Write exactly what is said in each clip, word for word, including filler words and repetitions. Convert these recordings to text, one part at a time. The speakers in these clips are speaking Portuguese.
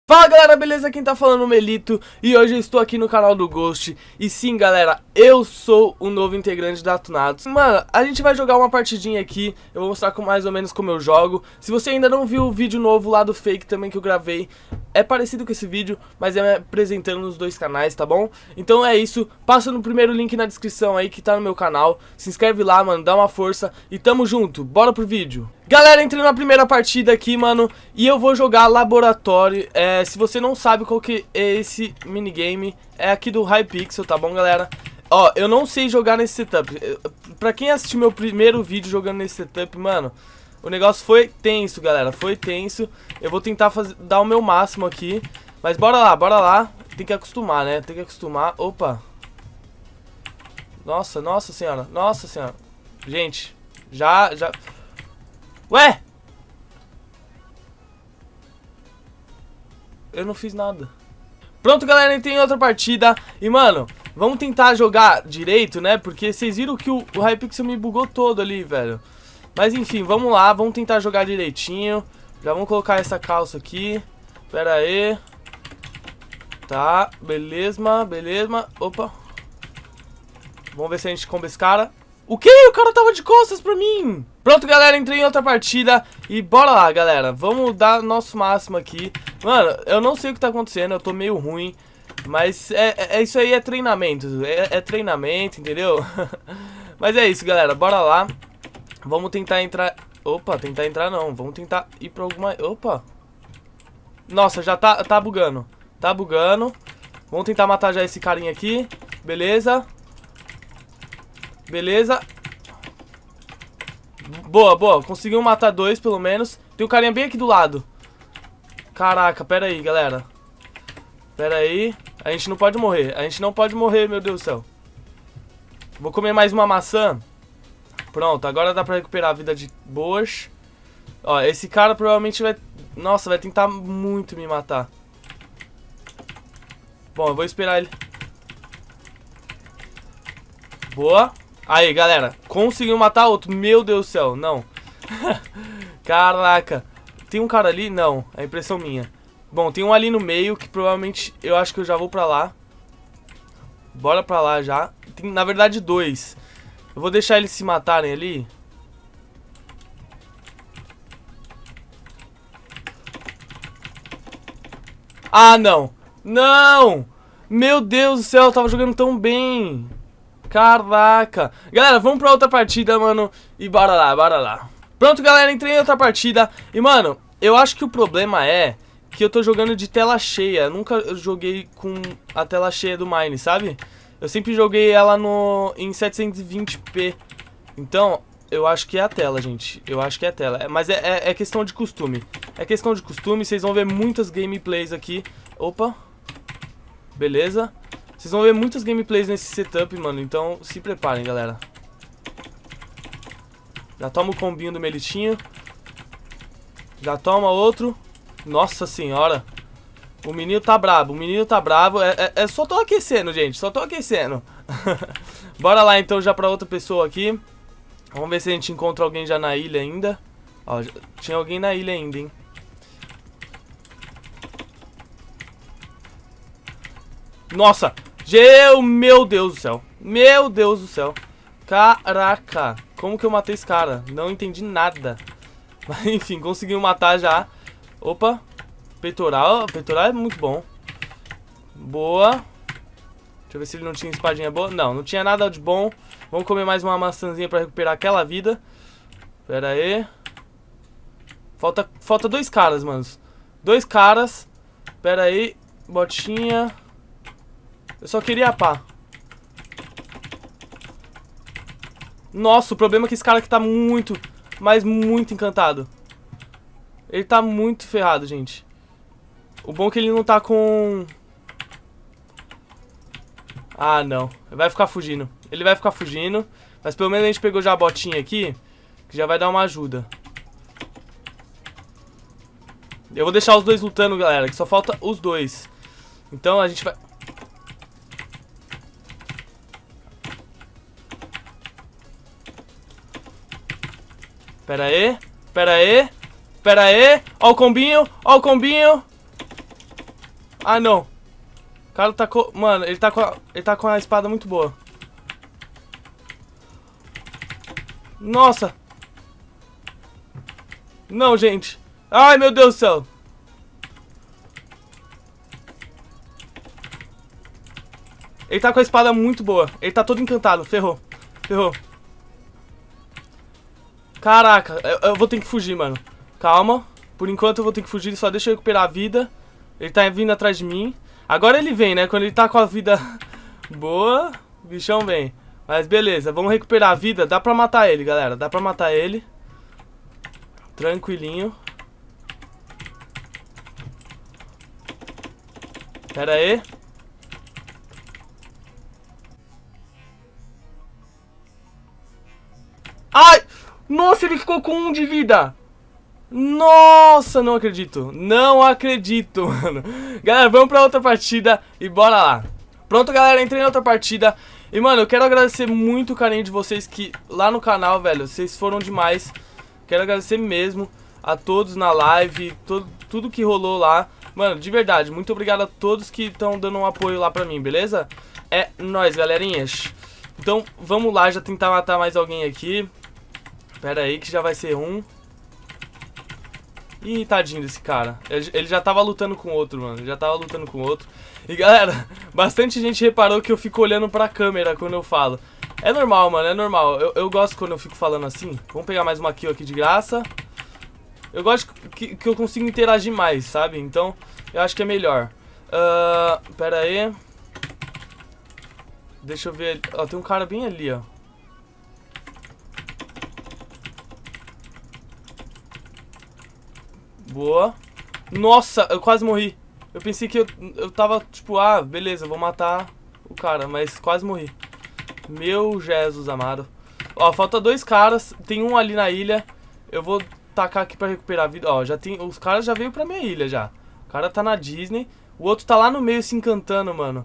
Fala galera, beleza? Quem tá falando é o Melito e hoje eu estou aqui no canal do Ghost. E sim galera, eu sou o novo integrante da Tunados. Mano, a gente vai jogar uma partidinha aqui, eu vou mostrar com mais ou menos como eu jogo. Se você ainda não viu o vídeo novo lá do Fake também que eu gravei, é parecido com esse vídeo, mas é me apresentando nos dois canais, tá bom? Então é isso, passa no primeiro link na descrição aí que tá no meu canal. Se inscreve lá, mano, dá uma força e tamo junto, bora pro vídeo. Galera, entrei na primeira partida aqui, mano, e eu vou jogar Laboratório. É, se você não sabe qual que é esse minigame, é aqui do Hypixel, tá bom, galera? Ó, eu não sei jogar nesse setup. Pra quem assistiu meu primeiro vídeo jogando nesse setup, mano, o negócio foi tenso, galera, foi tenso. Eu vou tentar fazer, dar o meu máximo aqui, mas bora lá, bora lá. Tem que acostumar, né? Tem que acostumar. Opa. Nossa, nossa senhora, nossa senhora. Gente, já, já... Ué! Eu não fiz nada. Pronto, galera, entrei em outra partida. E, mano, vamos tentar jogar direito, né? Porque vocês viram que o, o Hypixel me bugou todo ali, velho. Mas, enfim, vamos lá. Vamos tentar jogar direitinho. Já vamos colocar essa calça aqui. Pera aí. Tá, beleza, beleza. Opa. Vamos ver se a gente comba esse cara. O que? O cara tava de costas pra mim. Pronto, galera, entrei em outra partida. E bora lá, galera. Vamos dar nosso máximo aqui. Mano, eu não sei o que tá acontecendo. Eu tô meio ruim. Mas é, é, é isso aí, é treinamento. É, é treinamento, entendeu? Mas é isso, galera. Bora lá. Vamos tentar entrar... Opa, tentar entrar não. Vamos tentar ir pra alguma... Opa. Nossa, já tá, tá bugando. Tá bugando. Vamos tentar matar já esse carinha aqui. Beleza. Beleza. Boa, boa. Conseguimos matar dois, pelo menos. Tem um carinha bem aqui do lado. Caraca, pera aí, galera. Pera aí. A gente não pode morrer. A gente não pode morrer, meu Deus do céu. Vou comer mais uma maçã. Pronto, agora dá pra recuperar a vida de boas. Ó, esse cara provavelmente vai... Nossa, vai tentar muito me matar. Bom, eu vou esperar ele. Boa. Aí, galera, conseguiu matar outro. Meu Deus do céu, não. Caraca. Tem um cara ali? Não, é impressão minha. Bom, tem um ali no meio que provavelmente eu acho que eu já vou pra lá. Bora pra lá já. Tem, na verdade, dois. Eu vou deixar eles se matarem ali. Ah, não. Não! Meu Deus do céu, eu tava jogando tão bem. Caraca. Galera, vamos pra outra partida, mano. E bora lá, bora lá. Pronto, galera, entrei em outra partida. E, mano, eu acho que o problema é que eu tô jogando de tela cheia. Eu nunca joguei com a tela cheia do Mine, sabe? Eu sempre joguei ela no, em setecentos e vinte p. Então, eu acho que é a tela, gente. Eu acho que é a tela. Mas é, é, é questão de costume. É questão de costume. Vocês vão ver muitas gameplays aqui. Opa. Beleza. Vocês vão ver muitas gameplays nesse setup, mano. Então, se preparem, galera. Já toma o combinho do Melitinho. Já toma outro. Nossa senhora. O menino tá brabo. O menino tá bravo. É, é, é só tô aquecendo, gente. Só tô aquecendo. Bora lá, então, já pra outra pessoa aqui. Vamos ver se a gente encontra alguém já na ilha ainda. Ó, já, tinha alguém na ilha ainda, hein. Nossa. Geu, meu Deus do céu. Meu Deus do céu. Caraca. Como que eu matei esse cara? Não entendi nada. Mas enfim, conseguimos matar já. Opa. Peitoral. Peitoral é muito bom. Boa. Deixa eu ver se ele não tinha espadinha boa. Não, não tinha nada de bom. Vamos comer mais uma maçãzinha pra recuperar aquela vida. Pera aí. Falta, falta dois caras, manos. Dois caras. Pera aí. Botinha. Eu só queria a pá. Nossa, o problema é que esse cara aqui tá muito, mas muito encantado. Ele tá muito ferrado, gente. O bom é que ele não tá com... Ah, não. Ele vai ficar fugindo. Ele vai ficar fugindo. Mas pelo menos a gente pegou já a botinha aqui, que já vai dar uma ajuda. Eu vou deixar os dois lutando, galera, que só falta os dois. Então a gente vai... Pera aí, pera aí, pera aí. Ó o combinho, ó o combinho. Ah, não. O cara tá com... Mano, ele tá com a... ele tá com a espada muito boa. Nossa. Não, gente. Ai, meu Deus do céu. Ele tá com a espada muito boa. Ele tá todo encantado. Ferrou. Ferrou. Caraca. Eu, eu vou ter que fugir, mano. Calma. Por enquanto eu vou ter que fugir. Só deixa eu recuperar a vida. Ele tá vindo atrás de mim. Agora ele vem, né? Quando ele tá com a vida boa, o bichão vem. Mas beleza. Vamos recuperar a vida. Dá pra matar ele, galera. Dá pra matar ele. Tranquilinho. Pera aí. Ai! Nossa, ele ficou com um de vida. Nossa, não acredito. Não acredito, mano. Galera, vamos pra outra partida e bora lá. Pronto, galera, entrei em outra partida. E, mano, eu quero agradecer muito o carinho de vocês que lá no canal, velho, vocês foram demais. Quero agradecer mesmo a todos na live, todo, tudo que rolou lá. Mano, de verdade, muito obrigado a todos que estão dando um apoio lá pra mim, beleza? É nóis, galerinhas. Então, vamos lá, já tentar matar mais alguém aqui. Pera aí que já vai ser um. Ih, tadinho desse cara. Ele, ele já tava lutando com outro, mano. Ele já tava lutando com outro. E galera, bastante gente reparou que eu fico olhando pra câmera quando eu falo. É normal, mano, é normal. Eu, eu gosto quando eu fico falando assim. Vamos pegar mais uma kill aqui de graça. Eu gosto que, que eu consigo interagir mais, sabe? Então, eu acho que é melhor. Uh, pera aí. Deixa eu ver. Ó, tem um cara bem ali, ó. Boa. Nossa, eu quase morri. Eu pensei que eu, eu tava tipo, ah, beleza, vou matar o cara, mas quase morri. Meu Jesus amado. Ó, falta dois caras. Tem um ali na ilha. Eu vou tacar aqui pra recuperar a vida. Ó, já tem, os caras já veio pra minha ilha já. O cara tá na Disney. O outro tá lá no meio se encantando, mano.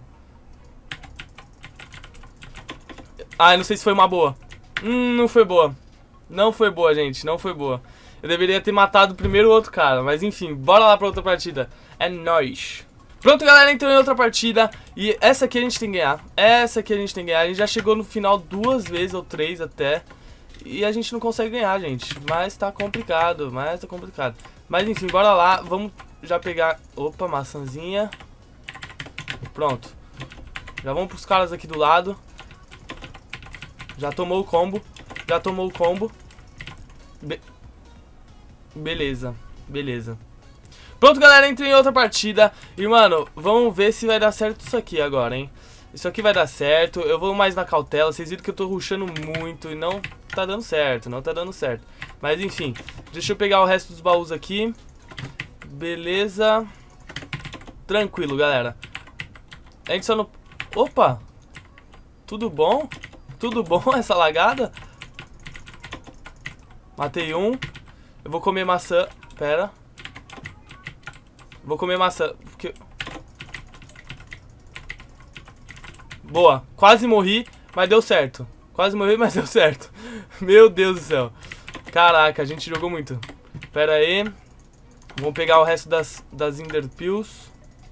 Ah, eu não sei se foi uma boa. Hum, não foi boa. Não foi boa, gente, não foi boa. Eu deveria ter matado primeiro o outro cara. Mas enfim, bora lá pra outra partida. É nóis. Pronto, galera, então em outra partida. E essa aqui a gente tem que ganhar. Essa aqui a gente tem que ganhar. A gente já chegou no final duas vezes, ou três até. E a gente não consegue ganhar, gente. Mas tá complicado, mas tá complicado. Mas enfim, bora lá. Vamos já pegar... Opa, maçãzinha. Pronto. Já vamos pros caras aqui do lado. Já tomou o combo. Já tomou o combo. Be... Beleza, beleza. Pronto, galera, entrei em outra partida. E, mano, vamos ver se vai dar certo isso aqui agora, hein. Isso aqui vai dar certo. Eu vou mais na cautela. Vocês viram que eu tô rushando muito e não tá dando certo, não tá dando certo. Mas, enfim, deixa eu pegar o resto dos baús aqui. Beleza. Tranquilo, galera. A gente só não... Opa! Tudo bom? Tudo bom essa lagada? Matei um. Eu vou comer maçã. Pera. Vou comer maçã. Porque... Boa. Quase morri, mas deu certo. Quase morri, mas deu certo. Meu Deus do céu. Caraca, a gente jogou muito. Pera aí. Vamos pegar o resto das, das Ender Pills.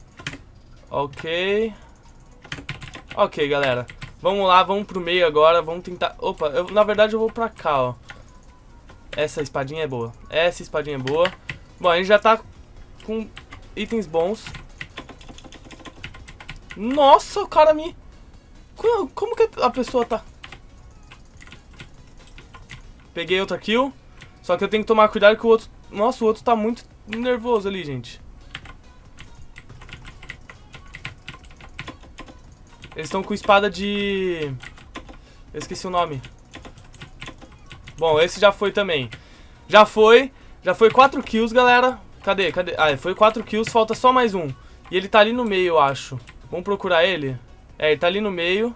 Ok. Ok, galera. Vamos lá, vamos pro meio agora. Vamos tentar... Opa, eu, na verdade eu vou pra cá, ó. Essa espadinha é boa. Essa espadinha é boa. Bom, a gente já tá com itens bons. Nossa, o cara me... Como, como que a pessoa tá... Peguei outra kill. Só que eu tenho que tomar cuidado que o outro... Nossa, o outro tá muito nervoso ali, gente. Eles estão com espada de... Eu esqueci o nome. Bom, esse já foi também. Já foi. Já foi quatro kills, galera. Cadê? Cadê? Ah, foi quatro kills, falta só mais um. E ele tá ali no meio, eu acho. Vamos procurar ele? É, ele tá ali no meio.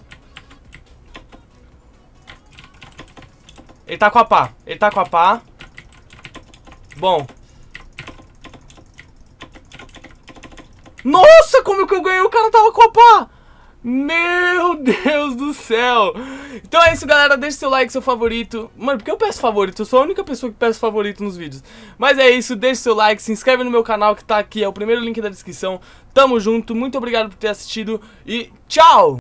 Ele tá com a pá. Ele tá com a pá. Bom. Nossa, como que eu ganhei? O cara tava com a pá. Meu Deus do céu. Então é isso, galera, deixa seu like, seu favorito. Mano, porque eu peço favorito? Eu sou a única pessoa que peço favorito nos vídeos. Mas é isso, deixa seu like, se inscreve no meu canal que tá aqui, é o primeiro link da descrição. Tamo junto, muito obrigado por ter assistido e tchau!